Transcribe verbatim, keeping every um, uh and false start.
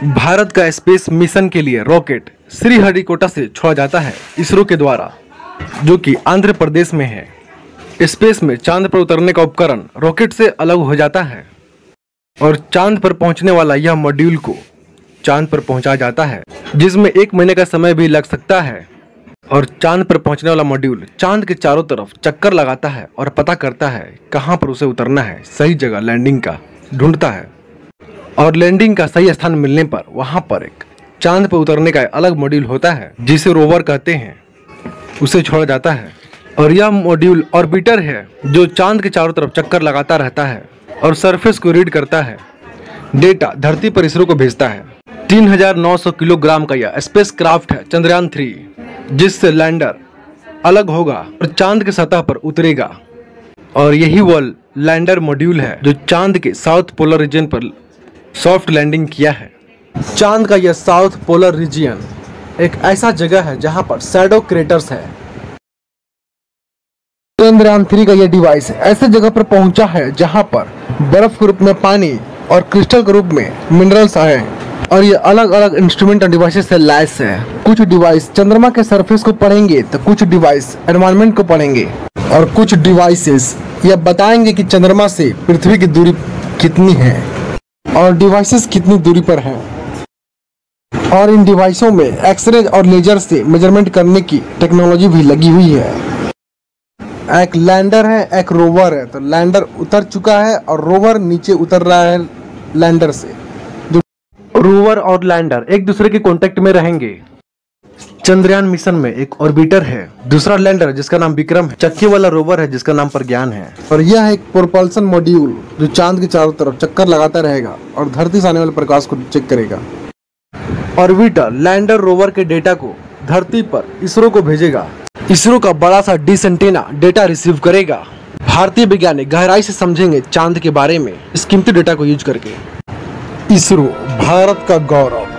भारत का space mission के लिए रॉकेट श्रीहरिकोटा से छोड़ा जाता है इसरो के द्वारा, जो कि आंध्र प्रदेश में है। स्पेस में चांद पर उतरने का उपकरण रॉकेट से अलग हो जाता है और चांद पर पहुंचने वाला यह मॉड्यूल को चांद पर पहुंचा जाता है, जिसमें एक महीने का समय भी लग सकता है। और चांद पर पहुंचने वाला मॉड्यूल चांद के चारों तरफ चक्कर लगाता है और पता करता है कहां पर उसे उतरना है, सही जगह लैंडिंग का ढूंढता है। और लैंडिंग का सही स्थान मिलने पर वहां पर एक चांद पर उतरने का अलग मॉड्यूल होता है जिसे रोवर कहते हैं, उसे छोड़ा जाता है। और यह मॉड्यूल ऑर्बिटर है जो चांद के चारों तरफ चक्कर लगाता रहता है और सरफेस को रीड करता है। डेटा धरती पर इसरो को भेजता है। तीन हजार नौ सौ किलोग्राम का यह स्पेस क्राफ्ट है चंद्रयान थ्री, जिससे लैंडर अलग होगा और चांद की सतह पर उतरेगा। और यही वह लैंडर मॉड्यूल है जो चांद के साउथ पोलर रीजन पर सॉफ्ट लैंडिंग किया है। चांद का यह साउथ पोलर रीजन एक ऐसा जगह है जहां पर शैडो क्रेटर्स है। चंद्रयान थ्री का यह डिवाइस ऐसे जगह पर पहुंचा है जहां पर बर्फ के रूप में पानी और क्रिस्टल के रूप में मिनरल्स आए हैं। और ये अलग अलग इंस्ट्रूमेंट और डिवाइसेस से लैस है। कुछ डिवाइस चंद्रमा के सरफेस को पढ़ेंगे तो कुछ डिवाइस एनवायरनमेंट को पढ़ेंगे और कुछ डिवाइसेस यह बताएंगे कि चंद्रमा से पृथ्वी की दूरी कितनी है और डिवाइसेस कितनी दूरी पर हैं। और इन डिवाइसों में एक्सरे और लेजर से मेजरमेंट करने की टेक्नोलॉजी भी लगी हुई है। एक लैंडर है, एक रोवर है। तो लैंडर उतर चुका है और रोवर नीचे उतर रहा है लैंडर से। रोवर और लैंडर एक दूसरे के कांटेक्ट में रहेंगे। चंद्रयान मिशन में एक ऑर्बिटर है, दूसरा लैंडर जिसका नाम विक्रम है, चक्के वाला रोवर है जिसका नाम प्रज्ञान है। और यह एक प्रोपल्सन मॉड्यूल जो चांद के चारों तरफ चक्कर लगाता रहेगा और धरती से आने वाले प्रकाश को चेक करेगा। ऑर्बिटर लैंडर रोवर के डेटा को धरती पर इसरो को भेजेगा। इसरो का बड़ा सा डिश एंटीना डेटा रिसीव करेगा। भारतीय वैज्ञानिक गहराई से समझेंगे चांद के बारे में इस कीमती डेटा को यूज करके। इसरो भारत का गौरव।